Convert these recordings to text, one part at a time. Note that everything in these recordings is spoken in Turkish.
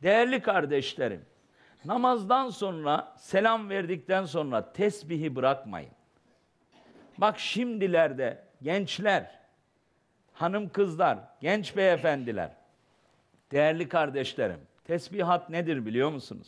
Değerli kardeşlerim, namazdan sonra, selam verdikten sonra tesbihi bırakmayın. Bak şimdilerde gençler, hanım kızlar, genç beyefendiler, değerli kardeşlerim, tesbihat nedir biliyor musunuz?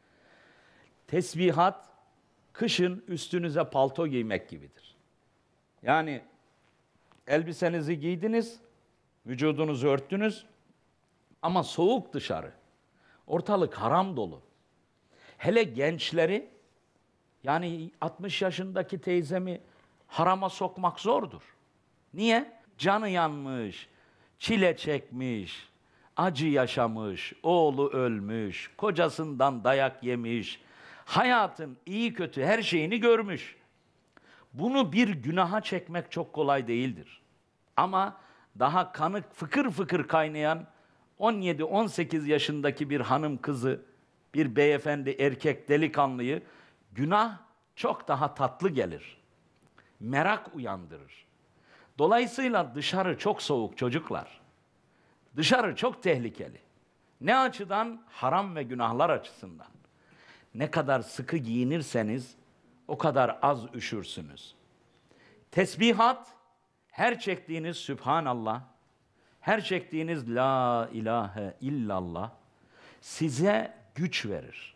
Tesbihat, kışın üstünüze palto giymek gibidir. Yani elbisenizi giydiniz, vücudunuzu örttünüz ama soğuk dışarı. Ortalık haram dolu. Hele gençleri, yani 60 yaşındaki teyzemi harama sokmak zordur. Niye? Canı yanmış, çile çekmiş, acı yaşamış, oğlu ölmüş, kocasından dayak yemiş, hayatın iyi kötü her şeyini görmüş. Bunu bir günaha çekmek çok kolay değildir. Ama daha kanı fıkır fıkır kaynayan 17-18 yaşındaki bir hanım kızı, bir beyefendi erkek delikanlıyı günah çok daha tatlı gelir. Merak uyandırır. Dolayısıyla dışarı çok soğuk çocuklar. Dışarı çok tehlikeli. Ne açıdan? Haram ve günahlar açısından. Ne kadar sıkı giyinirseniz o kadar az üşürsünüz. Tesbihat, her çektiğiniz Sübhanallah, her çektiğiniz La ilahe illallah size güç verir.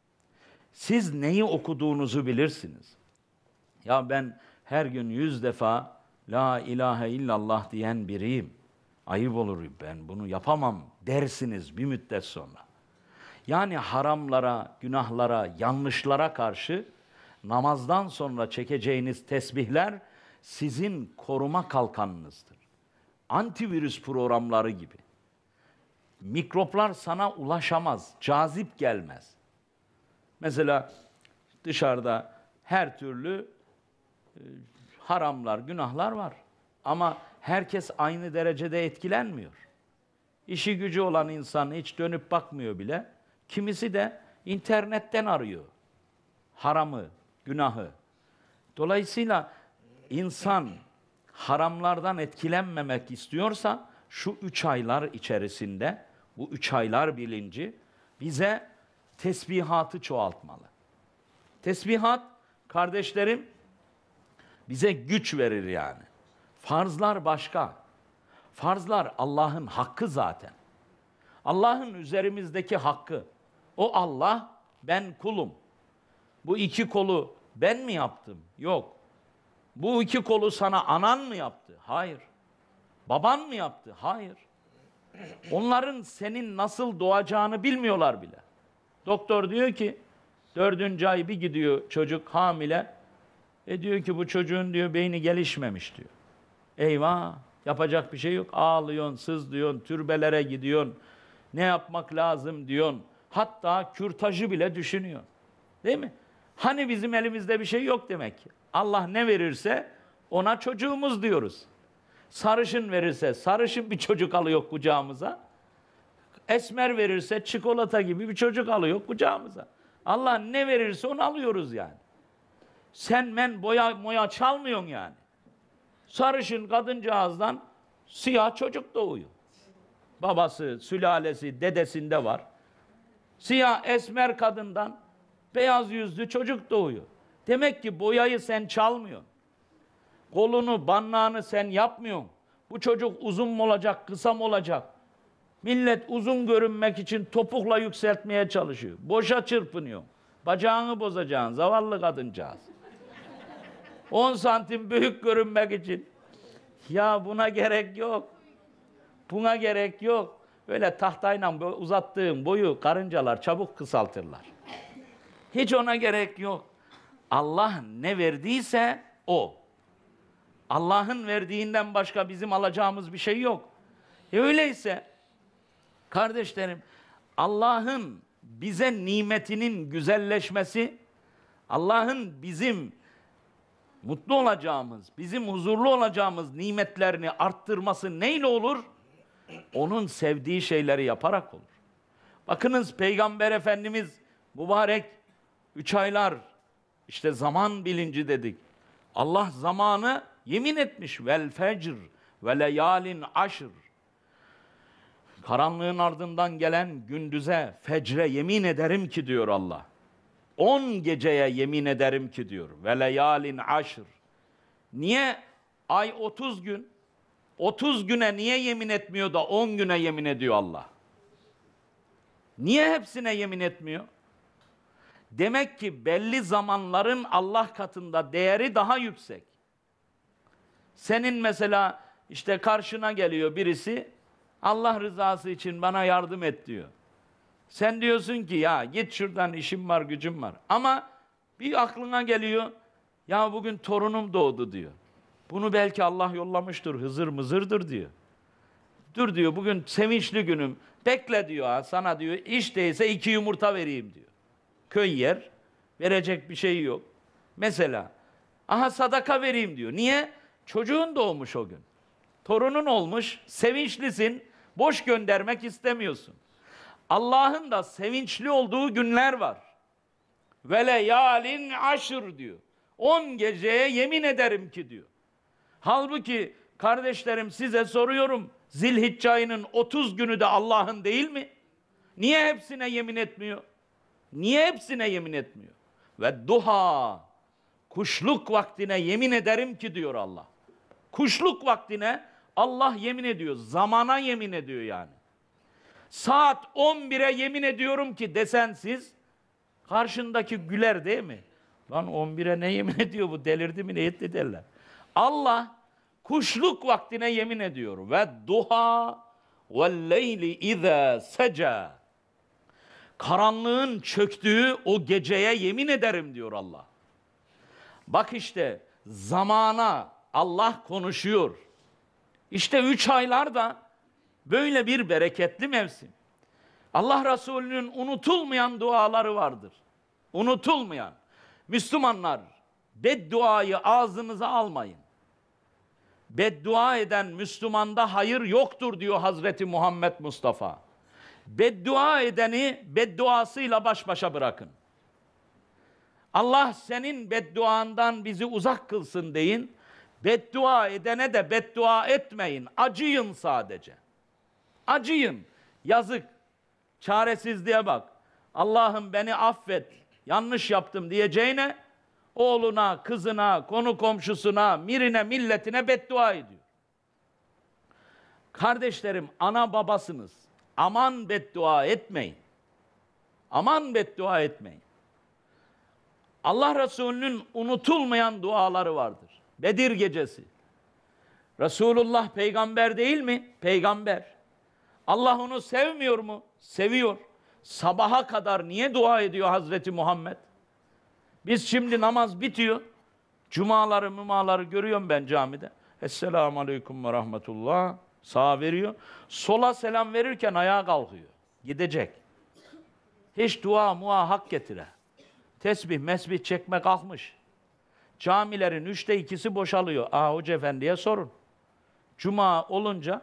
Siz neyi okuduğunuzu bilirsiniz. Ya ben her gün 100 defa La ilahe illallah diyen biriyim. Ayıp olur, ben bunu yapamam dersiniz bir müddet sonra. Yani haramlara, günahlara, yanlışlara karşı namazdan sonra çekeceğiniz tesbihler sizin koruma kalkanınızdır. Antivirüs programları gibi. Mikroplar sana ulaşamaz, cazip gelmez. Mesela dışarıda her türlü haramlar, günahlar var. Ama herkes aynı derecede etkilenmiyor. İşi gücü olan insan hiç dönüp bakmıyor bile. Kimisi de internetten arıyor haramı, günahı. Dolayısıyla insan haramlardan etkilenmemek istiyorsa şu 3 aylar içerisinde, bu 3 aylar bilinci bize tesbihatı çoğaltmalı. Tesbihat, kardeşlerim, bize güç verir yani. Farzlar başka. Farzlar Allah'ın hakkı zaten. Allah'ın üzerimizdeki hakkı. O Allah, ben kulum. Bu 2 kolu ben mi yaptım? Yok. Bu 2 kolu sana anan mı yaptı? Hayır. Baban mı yaptı? Hayır. Onların senin nasıl doğacağını bilmiyorlar bile. Doktor diyor ki, 4. ay bir gidiyor çocuk hamile. Diyor ki bu çocuğun diyor beyni gelişmemiş diyor. Eyvah, yapacak bir şey yok. Ağlıyorsun, sızlıyorsun, türbelere gidiyorsun. Ne yapmak lazım diyorsun. Hatta kürtajı bile düşünüyorsun. Değil mi? Hani bizim elimizde bir şey yok demek ki. Allah ne verirse ona çocuğumuz diyoruz. Sarışın verirse sarışın bir çocuk alıyor kucağımıza. Esmer verirse çikolata gibi bir çocuk alıyor kucağımıza. Allah ne verirse onu alıyoruz yani. Sen men boya moya çalmıyorsun yani. Sarışın kadıncağızdan siyah çocuk doğuyor. Babası, sülalesi, dedesinde var. Siyah esmer kadından beyaz yüzlü çocuk doğuyor. Demek ki boyayı sen çalmıyorsun. Kolunu, banlağını sen yapmıyorsun. Bu çocuk uzun mu olacak, kısa mı olacak? Millet uzun görünmek için topukla yükseltmeye çalışıyor. Boşa çırpınıyor. Bacağını bozacaksın, zavallı kadıncağız. 10 santim büyük görünmek için. Ya buna gerek yok. Buna gerek yok. Böyle tahtayla uzattığın boyu karıncalar çabuk kısaltırlar. Hiç ona gerek yok. Allah ne verdiyse o. Allah'ın verdiğinden başka bizim alacağımız bir şey yok. Öyleyse kardeşlerim, Allah'ın bize nimetinin güzelleşmesi, Allah'ın bizim mutlu olacağımız, bizim huzurlu olacağımız nimetlerini arttırması neyle olur? Onun sevdiği şeyleri yaparak olur. Bakınız Peygamber Efendimiz mübarek 3 aylar, işte zaman bilinci dedik. Allah zamanı yemin etmiş. Vel fecr ve leyalin aşr. Karanlığın ardından gelen gündüze, fecre yemin ederim ki diyor Allah. 10 geceye yemin ederim ki diyor. Ve leyalin aşr. Niye ay 30 gün? 30 güne niye yemin etmiyor da 10 güne yemin ediyor Allah? Niye hepsine yemin etmiyor? Demek ki belli zamanların Allah katında değeri daha yüksek. Senin mesela işte karşına geliyor birisi, Allah rızası için bana yardım et diyor. Sen diyorsun ki ya git şuradan, işim var, gücüm var. Ama bir aklına geliyor, ya bugün torunum doğdu diyor. Bunu belki Allah yollamıştır, Hızır mızırdır diyor. Dur diyor, bugün sevinçli günüm, bekle diyor, ha, sana diyor, iş değilse 2 yumurta vereyim diyor. Köy yer, verecek bir şey yok. Mesela, aha sadaka vereyim diyor. Niye? Çocuğun doğmuş o gün. Torunun olmuş, sevinçlisin, boş göndermek istemiyorsun. Allah'ın da sevinçli olduğu günler var. Ve leyalin aşr diyor. 10 geceye yemin ederim ki diyor. Halbuki kardeşlerim size soruyorum, Zilhicce ayının 30 günü de Allah'ın değil mi? Niye hepsine yemin etmiyor? Niye hepsine yemin etmiyor? Ve duha, kuşluk vaktine yemin ederim ki diyor Allah. Kuşluk vaktine Allah yemin ediyor, zamana yemin ediyor yani. Saat 11'e yemin ediyorum ki desen siz, karşındaki güler değil mi? Lan 11'e ne yemin ediyor bu, delirdi mi, ne etti derler. Allah kuşluk vaktine yemin ediyor. Ve duha ve leyli izâ seca. Karanlığın çöktüğü o geceye yemin ederim diyor Allah. Bak işte zamana Allah konuşuyor. İşte 3 aylar da böyle bir bereketli mevsim. Allah Resulü'nün unutulmayan duaları vardır. Unutulmayan. Müslümanlar, bedduayı ağzınıza almayın. Beddua eden Müslümanda hayır yoktur diyor Hazreti Muhammed Mustafa. Beddua edeni bedduasıyla baş başa bırakın. Allah senin bedduandan bizi uzak kılsın deyin. Beddua edene de beddua etmeyin. Acıyın sadece. Acıyın. Yazık. Çaresizliğe bak. Allah'ım beni affet. Yanlış yaptım diyeceğine oğluna, kızına, konu komşusuna, mirine, milletine beddua ediyor. Kardeşlerim, ana babasınız. Aman beddua etmeyin. Aman beddua etmeyin. Allah Resulü'nün unutulmayan duaları vardır. Bedir gecesi. Resulullah peygamber değil mi? Peygamber. Allah onu sevmiyor mu? Seviyor. Sabaha kadar niye dua ediyor Hazreti Muhammed? Biz şimdi namaz bitiyor. Cumaları, mümaları görüyorum ben camide. Esselamu aleyküm ve rahmetullah. Sağa veriyor. Sola selam verirken ayağa kalkıyor. Gidecek. Hiç dua mua hak getire. Tesbih, mesbih çekme kalkmış. Camilerin 3'te 2'si boşalıyor. Hoca efendiye sorun. Cuma olunca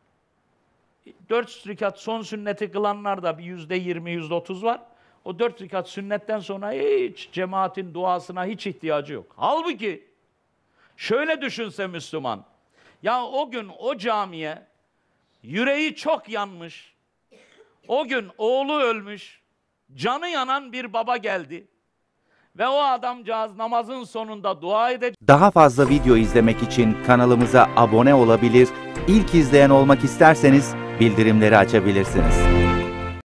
4 rekat son sünneti kılanlar da bir %20, %30 var. O 4 rekat sünnetten sonra hiç cemaatin duasına hiç ihtiyacı yok. Halbuki şöyle düşünse Müslüman, ya o gün o camiye yüreği çok yanmış, o gün oğlu ölmüş, canı yanan bir baba geldi ve o adamcağız namazın sonunda dua edecek. Daha fazla video izlemek için kanalımıza abone olabilir, ilk izleyen olmak isterseniz bildirimleri açabilirsiniz.